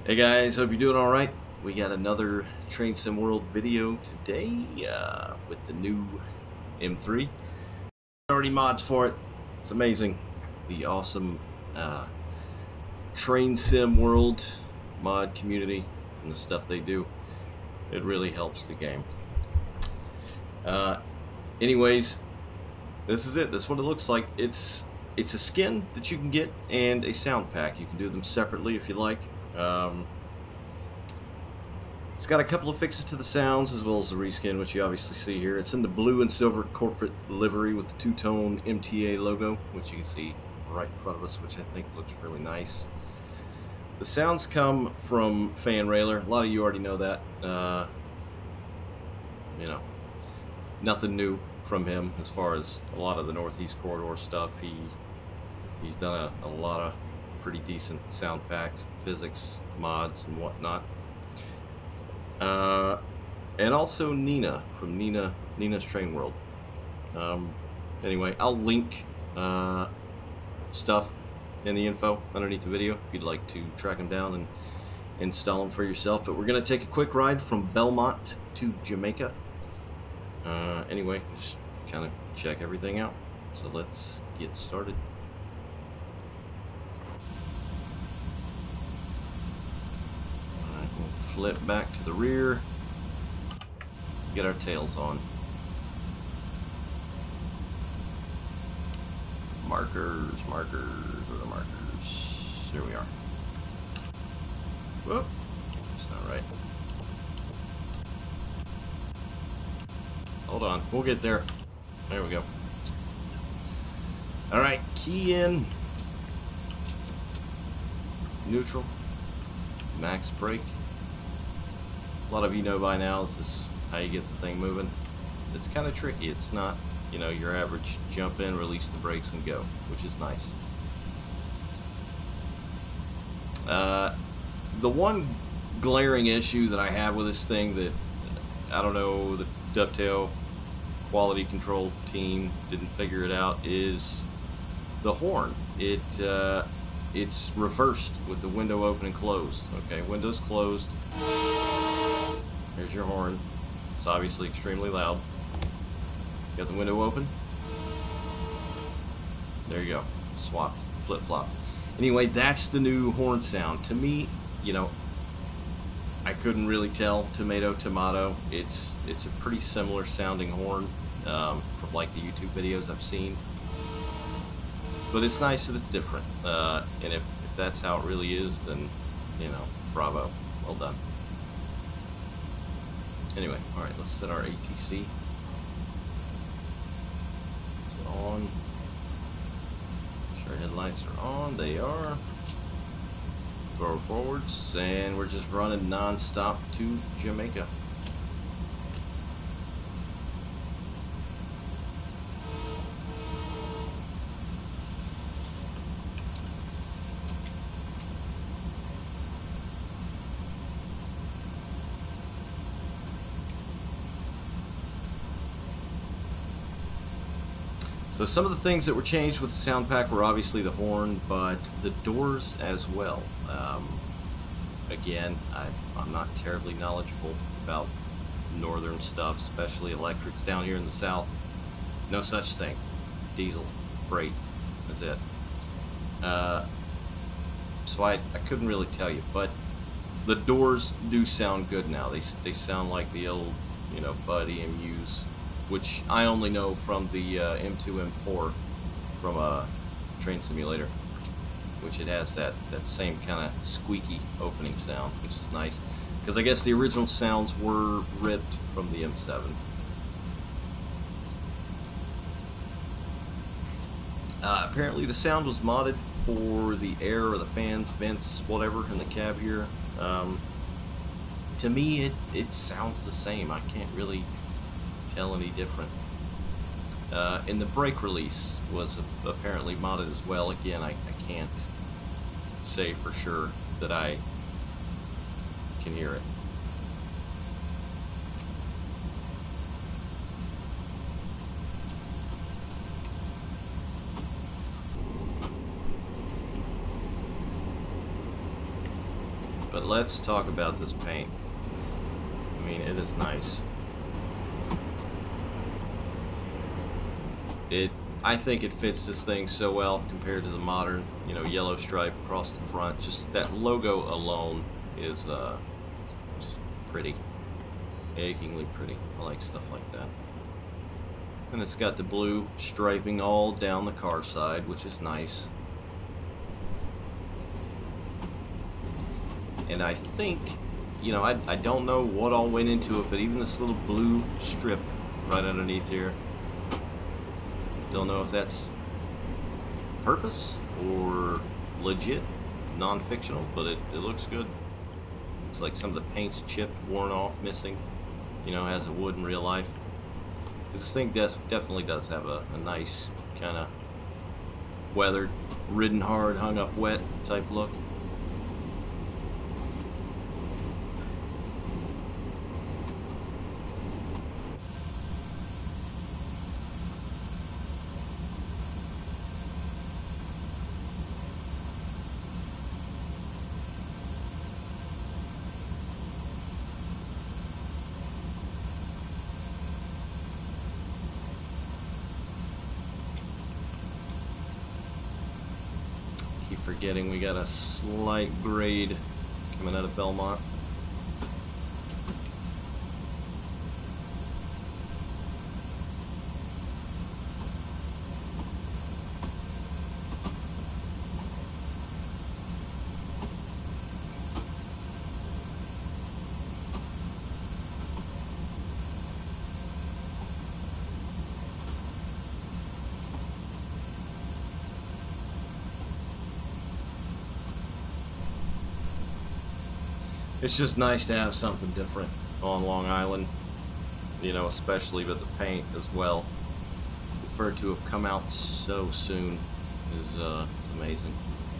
Hey guys, hope you're doing all right. We got another Train Sim World video today with the new M3. Already mods for it. It's amazing. The awesome Train Sim World mod community and the stuff they do. It really helps the game. Anyways, this is it. This is what it looks like. It's a skin that you can get and a sound pack. You can do them separately if you like. It's got a couple of fixes to the sounds as well as the reskin, which you obviously see here. It's in the blue and silver corporate livery with the two-tone MTA logo, which you can see right in front of us, which I think looks really nice. The sounds come from FanRailer. A lot of you already know that. You know, nothing new from him as far as a lot of the Northeast Corridor stuff. He's done a lot of pretty decent sound packs, physics, mods, and whatnot. And also Nina from Nina's Train World. Anyway, I'll link stuff in the info underneath the video if you'd like to track them down and install them for yourself. But we're gonna take a quick ride from Belmont to Jamaica. Anyway, just kind of check everything out. So let's get started. Flip back to the rear, get our tails on. Markers, where are the markers? Here we are. Whoop, that's not right. Hold on, we'll get there. There we go. All right, key in. Neutral, max brake. A lot of you know by now this is how you get the thing moving. It's kind of tricky. It's not, you know, your average jump in, release the brakes, and go, which is nice. The one glaring issue that I have with this thing that, I don't know, the Dovetail quality control team didn't figure it out is the horn. It's reversed with the window open and closed. Okay, window's closed. Here's your horn. It's obviously extremely loud. Got the window open. There you go. Swapped. Flip-flopped. Anyway, that's the new horn sound. To me, you know, I couldn't really tell. Tomato, tomato. It's a pretty similar sounding horn from like the YouTube videos I've seen. But it's nice that it's different. And if that's how it really is, then, you know, bravo. Well done. Anyway, alright, let's set our ATC. So on. Make sure our headlights are on. They are. Forward forwards. And we're just running non-stop to Jamaica. So some of the things that were changed with the sound pack were obviously the horn, but the doors as well. Again, I'm not terribly knowledgeable about northern stuff, especially electrics down here in the south. No such thing. Diesel, freight, that's it. So I couldn't really tell you, but the doors do sound good now. They sound like the old, you know, Bud EMUs, which I only know from the M2, M4 from a Train Simulator, which it has that same kind of squeaky opening sound, which is nice, because I guess the original sounds were ripped from the M7. Apparently the sound was modded for the air or the fans, vents, whatever in the cab here. To me, it sounds the same. I can't really tell any different. And the brake release was apparently modded as well. Again, I can't say for sure that I can hear it. But let's talk about this paint. I mean, it is nice. I think it fits this thing so well compared to the modern, you know, yellow stripe across the front. Just that logo alone is just pretty. Achingly pretty. I like stuff like that. And it's got the blue striping all down the car side, which is nice. And I think, you know, I don't know what all went into it, but even this little blue strip right underneath here, don't know if that's purpose or legit, non-fictional, but it looks good. Looks like some of the paint's chipped, worn off, missing, you know, as it would in real life. Because this thing definitely does have a nice kind of weathered, ridden hard, hung up wet type look. Keep forgetting we got a slight grade coming out of Belmont. It's just nice to have something different on Long Island, you know, especially with the paint as well. For it to have come out so soon is it's amazing.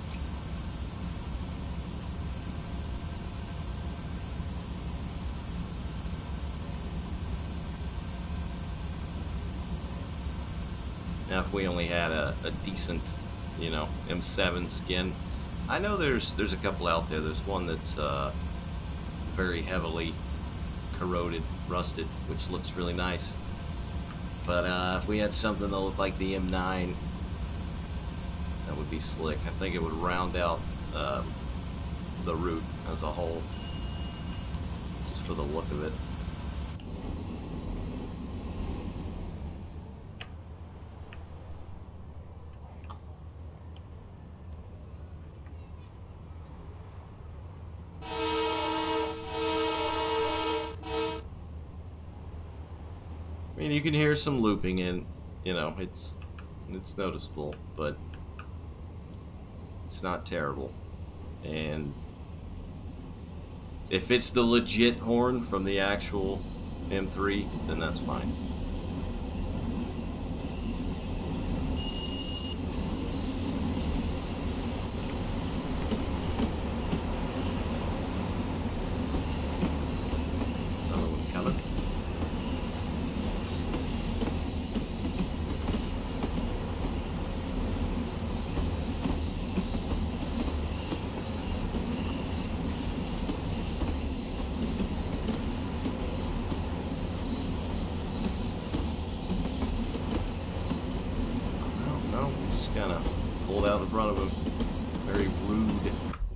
Now, if we only had a decent, you know, M7 skin, I know there's a couple out there. There's one that's very heavily corroded, rusted, which looks really nice. But if we had something that looked like the M9, that would be slick. I think it would round out the route as a whole, just for the look of it. I mean, you can hear some looping in, you know, it's noticeable, but it's not terrible. And if it's the legit horn from the actual M3, then that's fine. Another one coming. Kind of pulled out in front of him. Very rude.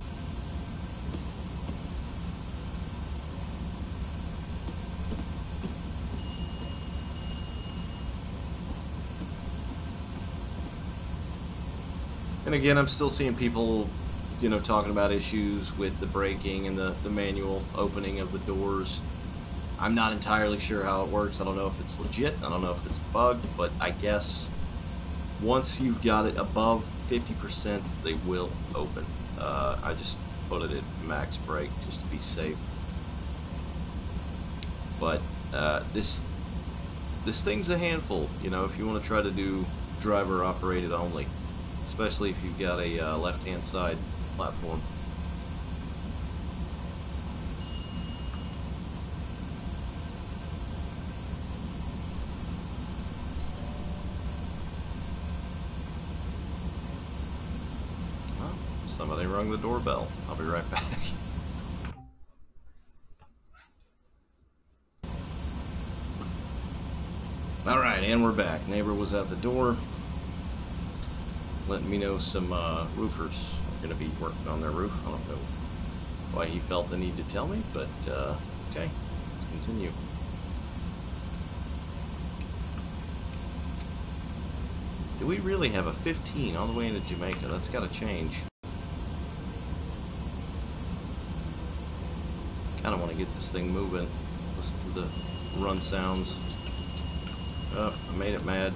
And again, I'm still seeing people, you know, talking about issues with the braking and the manual opening of the doors. I'm not entirely sure how it works. I don't know if it's legit. I don't know if it's bugged, but I guess once you've got it above 50%, they will open. I just put it at max brake just to be safe. But this thing's a handful, you know, if you want to try to do driver operated only, especially if you've got a left-hand side platform. Somebody rung the doorbell. I'll be right back. Alright, and we're back. Neighbor was at the door letting me know some roofers are going to be working on their roof. I don't know why he felt the need to tell me, but okay, let's continue. Do we really have a 15 all the way into Jamaica? That's got to change. Kind of want to get this thing moving. Listen to the run sounds. Oh, I made it mad.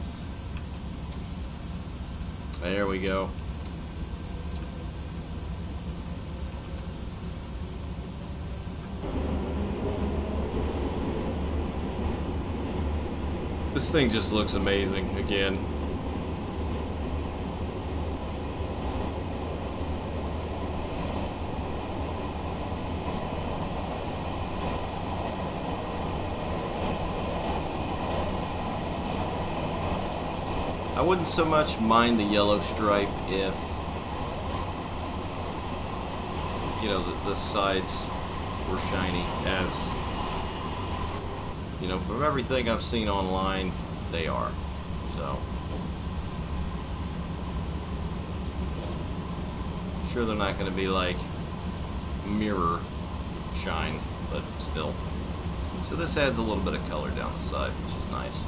There we go. This thing just looks amazing again. I wouldn't so much mind the yellow stripe if, you know, the sides were shiny, as, you know, from everything I've seen online, they are. So, I'm sure they're not going to be like mirror shine, but still. So this adds a little bit of color down the side, which is nice.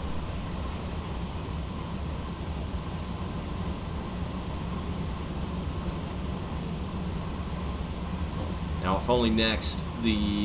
Now, if only next the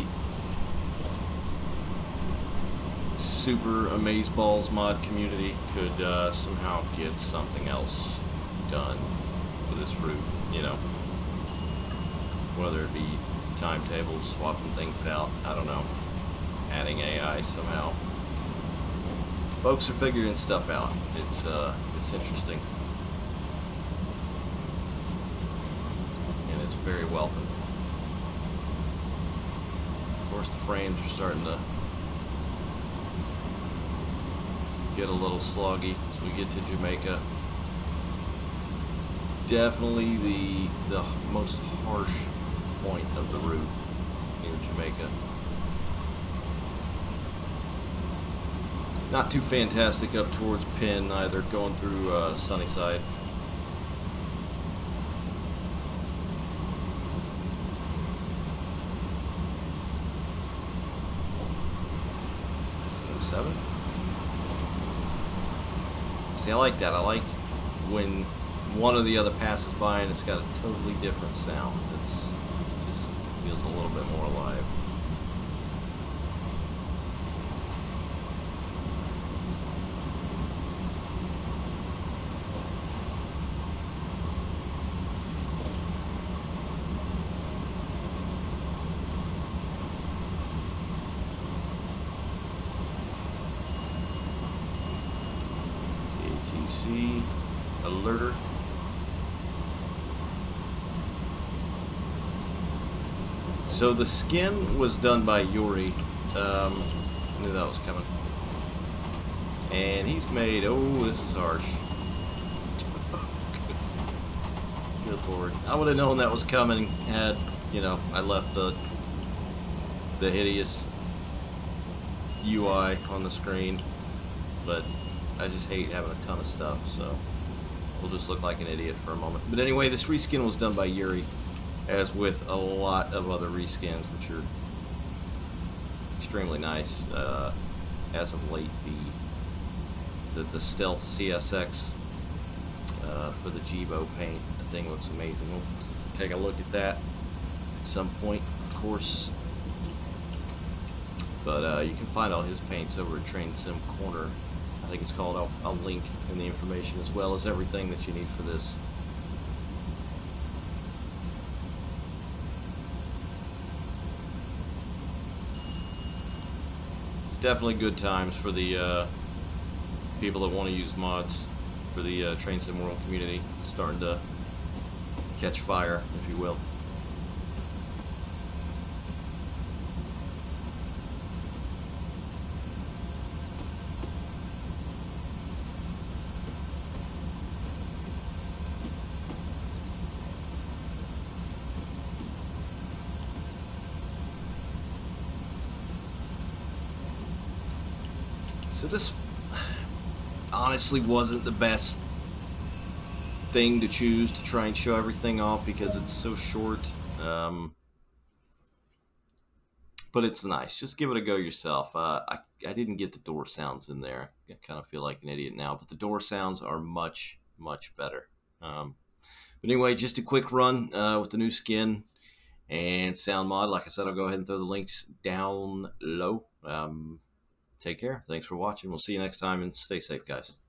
Super Amazeballs mod community could somehow get something else done with this route, you know, whether it be timetables, swapping things out, I don't know, adding AI somehow. Folks are figuring stuff out. It's interesting, and it's very welcome. Of course, the frames are starting to get a little sloggy as we get to Jamaica. Definitely the most harsh point of the route near Jamaica. Not too fantastic up towards Penn either, going through Sunnyside. See, I like that. I like when one or the other passes by and it's got a totally different sound. It just feels a little bit more alive. LIRR. So the skin was done by Yuri. I knew that was coming. And he's made, oh, this is harsh. Good lord. I would have known that was coming had, you know, I left the hideous UI on the screen. But I just hate having a ton of stuff, so we'll just look like an idiot for a moment. But anyway, this reskin was done by Yuri, as with a lot of other reskins, which are extremely nice. As of late, the Stealth CSX for the Jibo paint, the thing looks amazing. We'll take a look at that at some point, of course. But you can find all his paints over at Train Sim Corner. I think it's called. I'll link in the information, as well as everything that you need for this. It's definitely good times for the people that want to use mods for the Train Sim World community. It's starting to catch fire, if you will. So this honestly wasn't the best thing to choose to try and show everything off because it's so short. But it's nice. Just give it a go yourself. I didn't get the door sounds in there. I kind of feel like an idiot now, but the door sounds are much, much better. But anyway, just a quick run with the new skin and sound mod. Like I said, I'll go ahead and throw the links down low. Take care. Thanks for watching. We'll see you next time, and stay safe, guys.